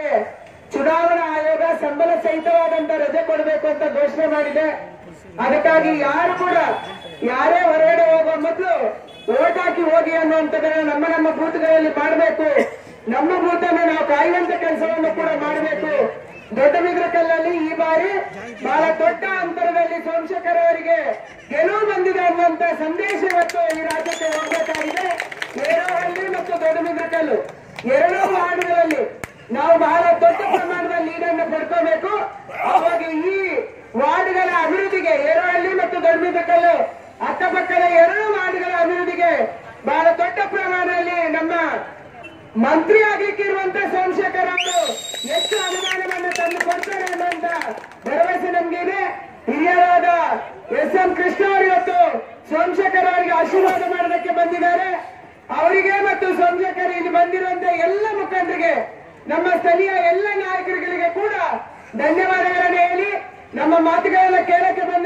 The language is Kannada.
ಚುನಾವಣಾ ಆಯೋಗ ಸಂಬಳ ಸಹಿತವಾದಂತ ರಜೆ ಕೊಡಬೇಕು ಅಂತ ಘೋಷಣೆ ಮಾಡಿದೆ. ಅದಕ್ಕಾಗಿ ಯಾರು ಕೂಡ ಯಾರೇ ಹೊರಗಡೆ ಹೋಗುವ ಮೊದಲು ಓಟ್ ಹಾಕಿ ಹೋಗಿ ಅನ್ನುವಂಥದ್ದನ್ನ ನಮ್ಮ ಬೂತ್ಗಳಲ್ಲಿ ಮಾಡಬೇಕು. ನಮ್ಮ ಬೂತನ್ನು ನಾವು ಕಾಯುವಂತ ಕೆಲಸವನ್ನು ಕೂಡ ಮಾಡಬೇಕು. ದೊಡ್ಡಬಿದ್ರಕಲ್ಲಲ್ಲಿ ಈ ಬಾರಿ ಬಹಳ ದೊಡ್ಡ ಅಂತರದಲ್ಲಿ ಸೋಮಶೇಖರ್ ಅವರಿಗೆ ಗೆಲುವು ಬಂದಿದೆ ಅನ್ನುವಂತ ಸಂದೇಶ ಇವತ್ತು ಈ ರಾಜ್ಯಕ್ಕೆ ಹೋಗಬೇಕಾಗಿದೆ. ಏರೋಹಳ್ಳಿ ಮತ್ತು ದೊಡ್ಡಬಿದ್ರಕಲ್ಲು ಎರಡೂ ವಾರ್ಡ್ಗಳಲ್ಲಿ ನಾವು ಬಹಳ ದೊಡ್ಡ ಪ್ರಮಾಣದ ಲೀಡನ್ನು ಪಡ್ಕೋಬೇಕು. ಅವಾಗ ಈ ವಾರ್ಡ್ಗಳ ಅಭಿವೃದ್ಧಿಗೆ, ಏರೋಹಳ್ಳಿ ಮತ್ತು ದೊಡ್ಡಬಿದ್ರಕಲ್ಲು ಅಕ್ಕಪಕ್ಕದ ಎರಡು ವಾರ್ಡ್ಗಳ ಅಭಿವೃದ್ಧಿಗೆ ಬಹಳ ದೊಡ್ಡ ಪ್ರಮಾಣದಲ್ಲಿ ನಮ್ಮ ಮಂತ್ರಿ ಆಗ್ಲಿಕ್ಕಿರುವಂತ ಸೋಮಶೇಖರ್ ಅವರು ಹೆಚ್ಚು ಅನುದಾನವನ್ನು ತಂದು ಕೊಡ್ತಾರೆ ಅನ್ನುವಂತ ಭರವಸೆ ನಮ್ಗೆ ಇದೆ. ಹಿರಿಯರಾದ ಎಸ್.ಎಂ. ಕೃಷ್ಣ ಅವರು ಇವತ್ತು ಸೋಮಶೇಖರ್ ಅವರಿಗೆ ಆಶೀರ್ವಾದ ಮಾಡೋದಕ್ಕೆ ಬಂದಿದ್ದಾರೆ. ಅವರಿಗೆ ಮತ್ತು ಸೋಮಶೇಖರ್ ಇಲ್ಲಿ ಬಂದಿರುವಂತ ಎಲ್ಲ ಮುಖಂಡರಿಗೆ, ನಮ್ಮ ಸ್ಥಳೀಯ ಎಲ್ಲ ನಾಯಕರುಗಳಿಗೆ ಕೂಡ ಧನ್ಯವಾದಗಳನ್ನು ಹೇಳಿ ನಮ್ಮ ಮಾತುಗಳೆಲ್ಲ ಕೇಳಕ್ಕೆ ಬಂದ